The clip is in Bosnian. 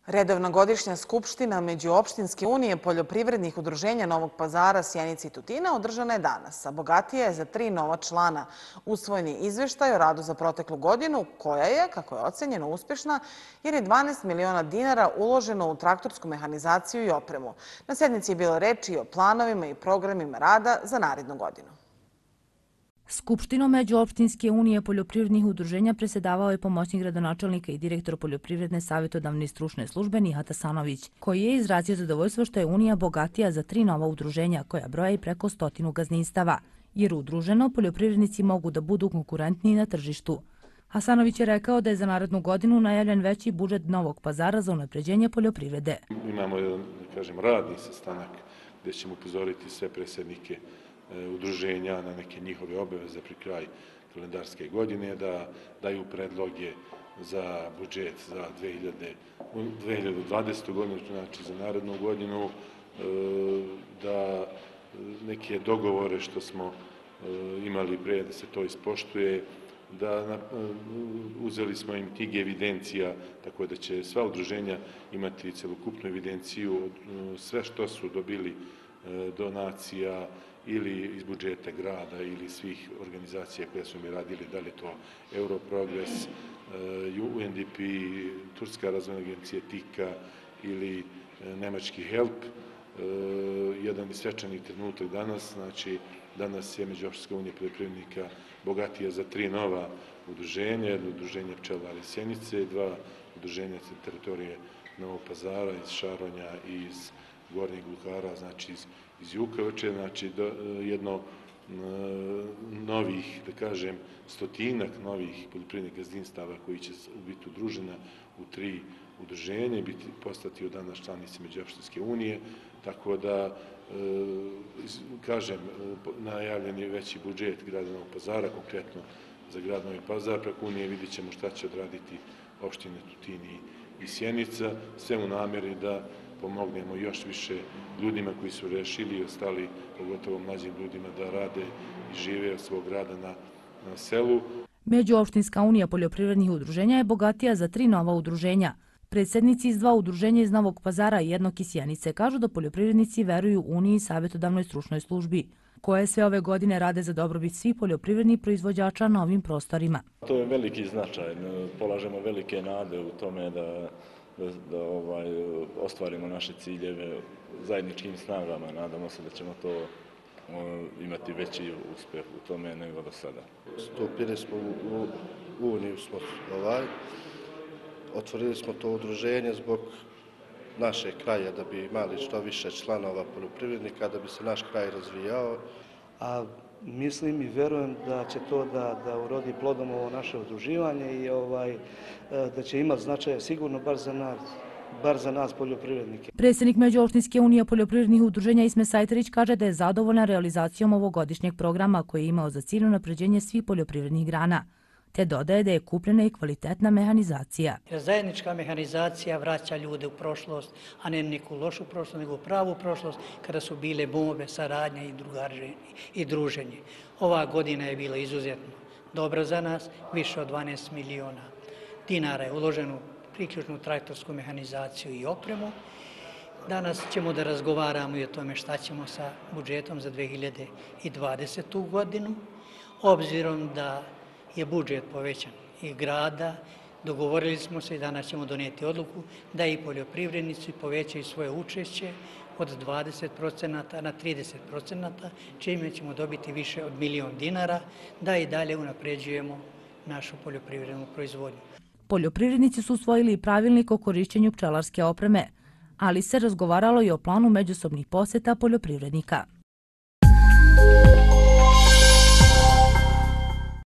Redovna godišnja skupština Međuopštinske unije poljoprivrednih udruženja Novog Pazara, Sjenice i Tutina održana je danas, a bogatija je za 3 nova člana. Usvojen je izveštaj o radu za proteklu godinu, koja je, kako je ocenjeno, uspešna, jer je 12 miliona dinara uloženo u traktorsku mehanizaciju i opremu. Na sednici je bilo reči i o planovima i programima rada za narednu godinu. Skupštinom Međuopštinske unije poljoprivrednih udruženja predsjedavao je pomoćnik gradonačelnika i direktor poljoprivredne savjetodavne i stručne službe Nihat Asanović, koji je izrazio zadovoljstvo što je Unija bogatija za 3 nova udruženja koja broja i preko 100 gazdinstava, jer udruženo poljoprivrednici mogu da budu konkurentniji na tržištu. Asanović je rekao da je za narednu godinu najavljen veći budžet Novog Pazara za unapređenje poljoprivrede. Imamo jedan, radni sastanak gdje ćemo upozoriti sve predsjednike udruženja na neke njihove obaveze pri kraj kalendarske godine, da daju predloge za budžet za 2020. godinu, znači za narednu godinu, da neke dogovore što smo imali pre da se to ispoštuje, da uzeli smo im tih evidencija, tako da će sva udruženja imati celokupnu evidenciju, sve što su dobili donacija ili iz budžeta grada ili svih organizacija koje su mi radili, da li to Europrogress, UNDP, Turska razvojna agencija TIKA ili nemački HELP. Jedan svečani trenutak danas, znači danas je Međuopštinska unija poljoprivrednika bogatija za 3 nova udruženja, jedno udruženje pčelara iz Sjenice, 2 udruženja sa teritorije Novog Pazara, iz Šaronja i iz Gornjeg Buhara, znači iz Jukovače, znači jedno novih, da kažem, 100-ak novih poljoprivrednih gazdinstava koji će biti udružena u 3 udruženja i postati od danas članice Međuopštinske unije, tako da, kažem, najavljen je veći budžet grada Novog Pazara, konkretno za grad Novi Pazar, preko unije vidjet ćemo šta će odraditi opštine Tutin i Sjenica, sve u namjeri da pomognemo još više ljudima koji su rešili i ostali, pogotovo mlađim ljudima, da rade i žive od svog rada na selu. Međuopštinska unija poljoprivrednih udruženja je bogatija za 3 nova udruženja. Predsjednici iz 2 udruženja iz Novog Pazara i jednog iz Sjenice kažu da poljoprivrednici veruju Uniji savjetodavnoj stručnoj službi, koje sve ove godine rade za dobrobit svih poljoprivrednih proizvođača na ovim prostorima. To je veliki značaj. Polažemo velike nade u tome da ostvarimo naše ciljeve zajedničkim snagama. Nadamo se da ćemo to imati veći uspjeh u tome nego do sada. Stupili smo u Uniju, otvorili smo to udruženje zbog našeg kraja, da bi imali što više članova poljoprivrednika, da bi se naš kraj razvijao. A mislim i verujem da će to da urodi plodom ovo naše udruživanje i da će imati značaja sigurno bar za nas poljoprivrednike. Predsjednik Međuopštinske unije poljoprivrednih udruženja Isme Sajterić kaže da je zadovoljan realizacijom ovogodišnjeg programa koji je imao za cilj unapređenje svih poljoprivrednih grana, te dodaje da je kupljena i kvalitetna mehanizacija. Zajednička mehanizacija vraća ljude u prošlost, a ne neku lošu prošlost, nego pravu prošlost kada su bile bombe, saradnja i druženje. Ova godina je bila izuzetno dobra za nas, više od 12 miliona dinara je uloženo u priključnu traktorsku mehanizaciju i opremu. Danas ćemo da razgovaramo i o tome šta ćemo sa budžetom za 2020. godinu, obzirom da je budžet povećan i grada, dogovorili smo se i danas ćemo donijeti odluku da i poljoprivrednici povećaju svoje učešće od 20% na 30%, čime ćemo dobiti više od 1 milion dinara da i dalje unapređujemo našu poljoprivrednu proizvodnju. Poljoprivrednici su usvojili i pravilnik o korišćenju pčelarske opreme, ali se razgovaralo i o planu međusobnih posjeta poljoprivrednika.